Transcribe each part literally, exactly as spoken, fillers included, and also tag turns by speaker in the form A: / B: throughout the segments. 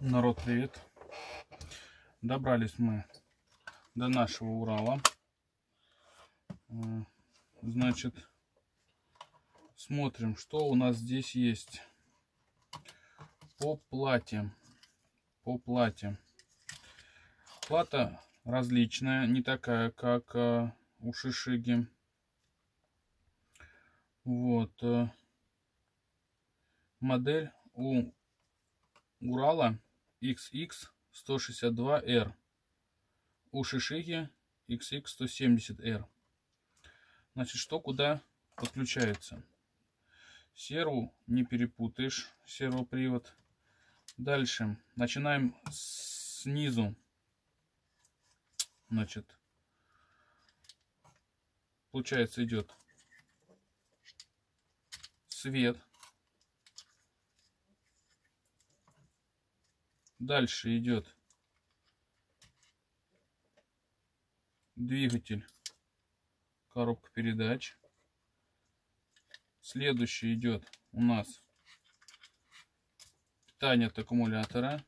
A: Народ, привет! Добрались мы до нашего Урала. Значит, смотрим, что у нас здесь есть по плате. По плате. Плата различная, не такая, как у Шишиги. Вот. Модель у Урала икс икс сто шестьдесят два эр, у Шишиги икс икс сто семьдесят эр. Значит, что куда подключается? Серву не перепутаешь, сервопривод. Дальше начинаем снизу. Значит, получается, идет свет. Дальше идет двигатель, коробка передач. Следующий идет у нас питание от аккумулятора.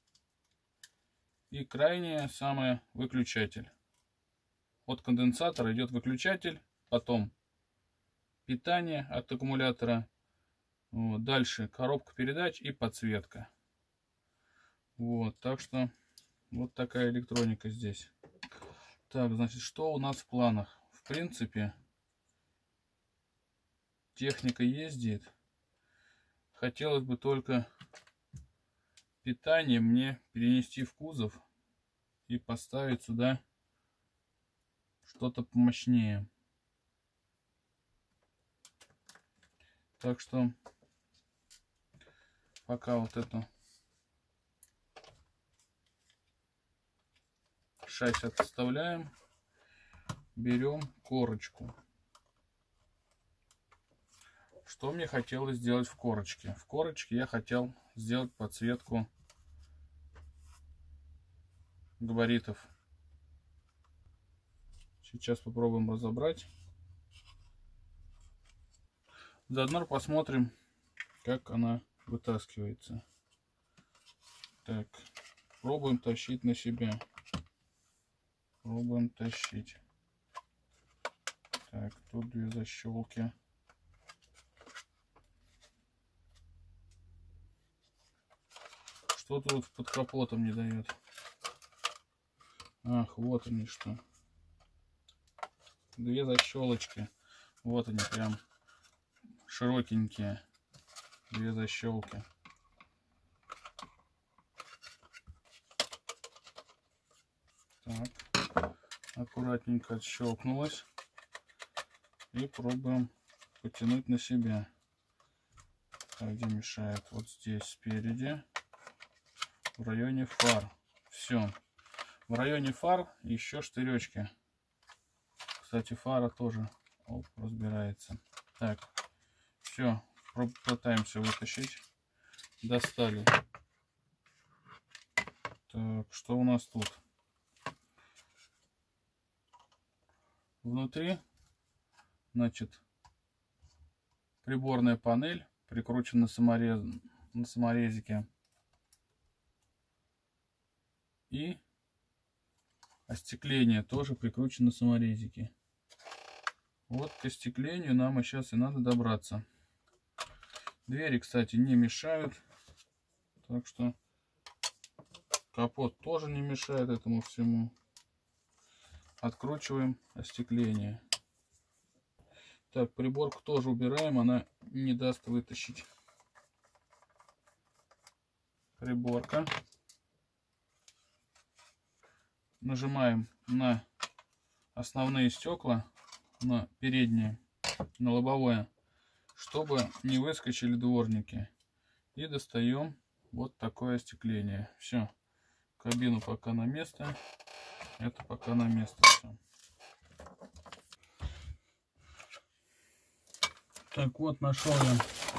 A: И крайнее самое выключатель. От конденсатора идет выключатель, потом питание от аккумулятора. Вот. Дальше коробка передач и подсветка. Вот, так что вот такая электроника здесь. Так, значит, что у нас в планах? В принципе, техника ездит. Хотелось бы только питание мне перенести в кузов и поставить сюда что-то помощнее. Так что пока вот эту шасси отставляем, берем корочку. Что мне хотелось сделать в корочке? В корочке я хотел сделать подсветку габаритов. Сейчас попробуем разобрать. Заодно посмотрим, как она вытаскивается. Так, пробуем тащить на себя. Пробуем тащить. Так, тут две защелки. Что тут под капотом не дает? Ах, вот они что. Две защелочки. Вот они прям широкенькие. Две защелки. Так. Аккуратненько отщелкнулась. И пробуем потянуть на себя. Так, где мешает? Вот здесь спереди. В районе фар. Все. В районе фар еще штыречки. Кстати, фара тоже оп, разбирается. Так. Все. Пытаемся вытащить. Достали. Так, что у нас тут? Внутри, значит, приборная панель прикручена на, саморез... на саморезике. И остекление тоже прикручено на саморезике. Вот к остеклению нам сейчас и надо добраться. Двери, кстати, не мешают. Так что капот тоже не мешает этому всему. Откручиваем остекление. Так, приборку тоже убираем, она не даст вытащить. Приборка. Нажимаем на основные стекла, на передние, на лобовое, чтобы не выскочили дворники. И достаем вот такое остекление. Все. Кабину пока на место. Это пока на место все. Так вот, нашел я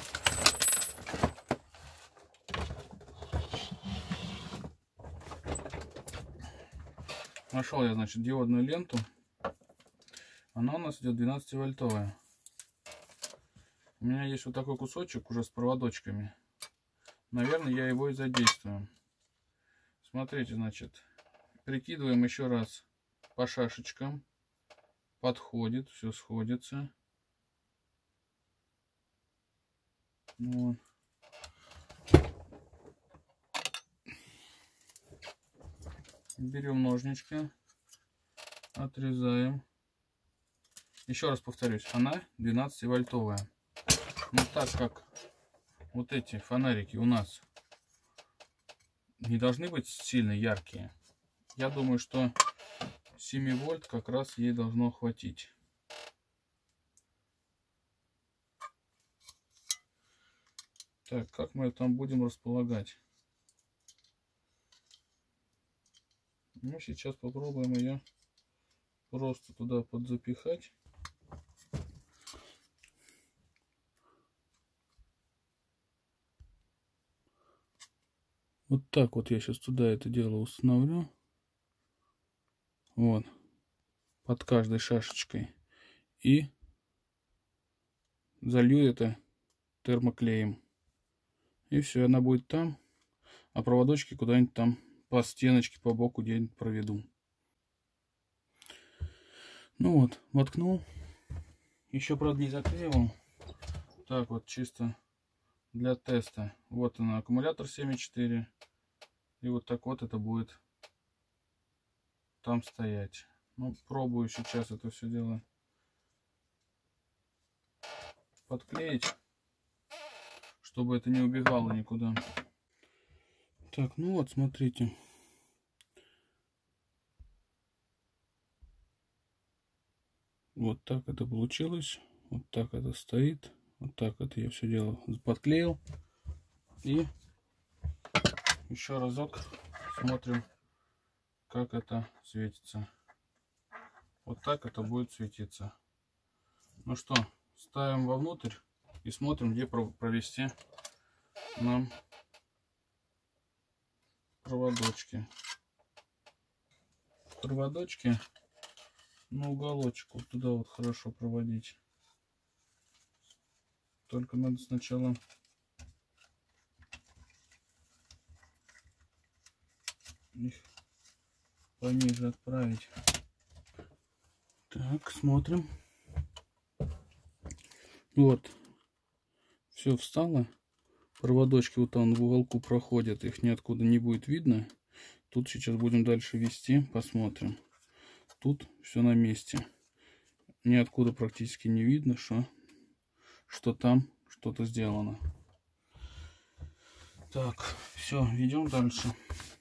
A: нашел я, значит, диодную ленту. Она у нас идет двенадцативольтовая. У меня есть вот такой кусочек уже с проводочками. Наверное, я его и задействую. смотрите, значит, прикидываем еще раз по шашечкам. Подходит, все сходится. Вот. Берем ножнички, отрезаем. Еще раз повторюсь, она двенадцативольтовая. Но так как вот эти фонарики у нас не должны быть сильно яркие, я думаю, что семь вольт как раз ей должно хватить. Так, как мы там будем располагать? Ну, сейчас попробуем ее просто туда подзапихать. Вот так вот я сейчас туда это дело установлю. Вот. Под каждой шашечкой. И залью это термоклеем. И все, она будет там. А проводочки куда-нибудь там по стеночке, по боку где-нибудь проведу. Ну вот, воткнул. Еще, правда, не заклеивал. Так вот, чисто для теста. Вот она, аккумулятор семь и четыре. И вот так вот это будет там стоять. Ну, пробую сейчас это все дело подклеить, чтобы это не убегало никуда. Так, ну вот, смотрите. Вот так это получилось. Вот так это стоит. Вот так это я все дело подклеил. И еще разок смотрим, как это светится. Вот так это будет светиться. Ну что, ставим вовнутрь и смотрим, где провести нам проводочки. Проводочки на уголочек вот туда вот хорошо проводить. Только надо сначала их пониже отправить. Так, смотрим. Вот, все встало. Проводочки вот там в уголку проходят, их ниоткуда не будет видно. Тут сейчас будем дальше вести, посмотрим. Тут все на месте. Ниоткуда практически не видно, что, что там что-то сделано. Так, все, идем дальше.